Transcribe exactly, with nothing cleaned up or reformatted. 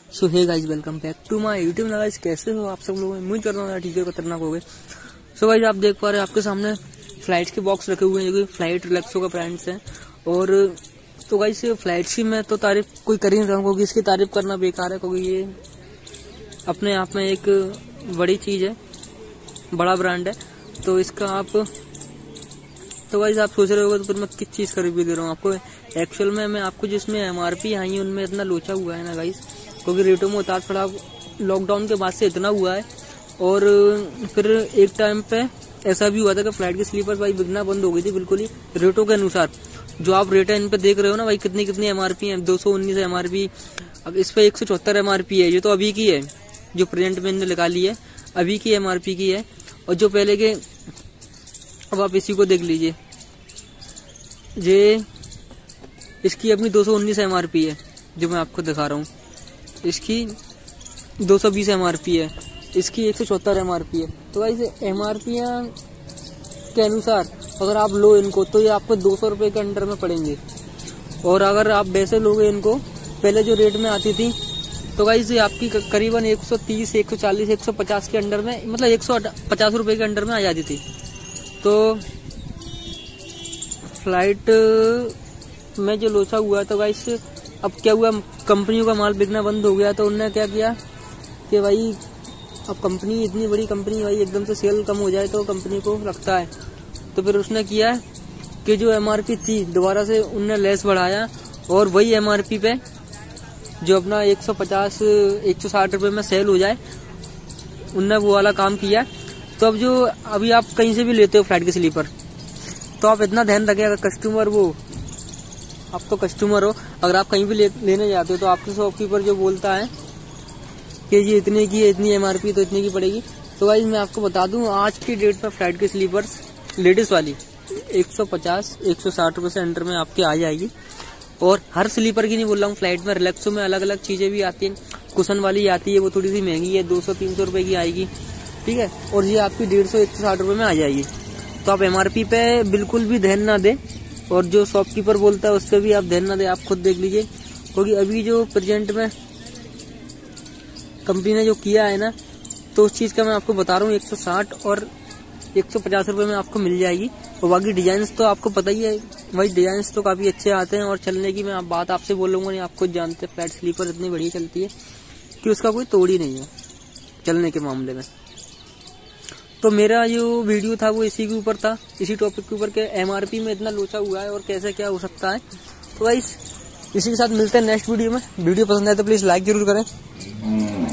So hey guys, welcome back to my YouTube. Guys कैसे हो आप सब लोग? उम्मीद करता हूँ ठीक है, खतरनाक हो गए। सो गाइस आप देख पा रहे हैं आपके सामने फ्लाइट्स के बॉक्स रखे हुए हैं जो कि फ्लाइट रिलैक्सो का ब्रांड्स हैं। और तो गाइस फ्लाइट्स की मैं तो तारीफ कोई कर ही नहीं रहा हूँ, क्योंकि इसकी तारीफ करना बेकार है, क्योंकि ये अपने आप में एक बड़ी चीज है, बड़ा ब्रांड है। तो इसका आप तो गाइस आप सोच रहे होगे तो फिर मैं किस चीज का रिव्यू दे रहा हूँ आपको। एक्चुअल में मैं आपको जिसमें एमआरपी आई है उनमें इतना लोचा हुआ है ना गाइस, क्योंकि रेटों में उतार चढ़ाव लॉकडाउन के बाद से इतना हुआ है। और फिर एक टाइम पे ऐसा भी हुआ था कि फ्लाइट की स्लीपर्स भाई बिकना बंद हो गई थी बिल्कुल ही रेटों के अनुसार। जो आप रेट है इन पे देख रहे हो ना भाई, कितनी कितनी एमआरपी है, दो सौ उन्नीस एमआरपी। अब इस पे एक सौ चौहत्तर एमआरपी है। ये तो अभी की है, जो प्रेजेंट में इन्होंने निकाली है अभी की एमआरपी की है। और जो पहले के, अब आप इसी को देख लीजिए, ये इसकी अपनी दो सौ उन्नीस एमआरपी है जो मैं आपको दिखा रहा हूँ। इसकी दो सौ बीस एमआरपी है, इसकी एक सौ चौहत्तर एमआरपी है। तो भाई एमआरपी के अनुसार अगर आप लो इनको तो ये आपको दो सौ रुपए के अंडर में पड़ेंगे। और अगर आप वैसे लोगे इनको पहले जो रेट में आती थी तो गाइस ये आपकी करीबन एक सौ तीस, एक सौ चालीस, एक सौ पचास के अंडर में, मतलब एक सौ पचास रुपए के अंडर में आ जाती थी। तो फ्लाइट में जो लोचा हुआ तो गाइस अब क्या हुआ, कंपनियों का माल बिकना बंद हो गया। तो उन्होंने क्या किया कि भाई अब कंपनी इतनी बड़ी कंपनी भाई एकदम से सेल कम हो जाए तो कंपनी को लगता है। तो फिर उसने किया कि जो एमआरपी थी दोबारा से उनने लेस बढ़ाया, और वही एमआरपी पे जो अपना एक सौ पचास, एक सौ साठ रुपए में सेल हो जाए, उनने वो वाला काम किया। तो अब जो अभी आप कहीं से भी लेते हो फ्लाइट के स्लीपर, तो आप इतना ध्यान रखें, अगर कस्टमर वो आप तो कस्टमर हो, अगर आप कहीं भी ले, लेने जाते हो तो आपके शॉपकीपर जो बोलता है कि ये इतने की है, इतनी एमआरपी तो इतने की पड़ेगी। तो भाई मैं आपको बता दूं आज की डेट में फ्लाइट के स्लीपर्स लेडीज वाली एक सौ पचास, एक सौ साठ रुपए से अंडर में आपके आ जाएगी। और हर स्लीपर की नहीं बोल रहा हूँ, फ्लाइट में रिलैक्सो में अलग अलग चीजें भी आती हैं। कुशन वाली आती है, वो थोड़ी सी महंगी है, दो सौ तीन सौ रुपए की आएगी, ठीक है। और ये आपकी डेढ़ सौ, एक सौ साठ रुपए में आ जाएगी। तो आप एमआरपी पे बिल्कुल भी ध्यान ना दें, और जो शॉपकीपर बोलता है उस पर भी आप ध्यान ना दें, आप खुद देख लीजिए। क्योंकि अभी जो प्रेजेंट में कंपनी ने जो किया है ना, तो उस चीज का मैं आपको बता रहा हूँ, एक सौ साठ और एक सौ पचास रुपए में आपको मिल जाएगी। और बाकी डिजाइन्स तो आपको पता ही है भाई, डिजाइन्स तो काफी अच्छे आते हैं। और चलने की मैं आप बात आपसे बोल लूंगा नहीं, आप खुद जानते हैं फ्लाइट स्लीपर इतनी बढ़िया चलती है कि उसका कोई तोड़ ही नहीं है चलने के मामले में। तो मेरा जो वीडियो था वो इसी के ऊपर था, इसी टॉपिक के ऊपर के एमआरपी में इतना लोचा हुआ है और कैसे क्या हो सकता है। तो गाइस इसी के साथ मिलते हैं नेक्स्ट वीडियो में। वीडियो पसंद आए तो प्लीज लाइक जरूर करें।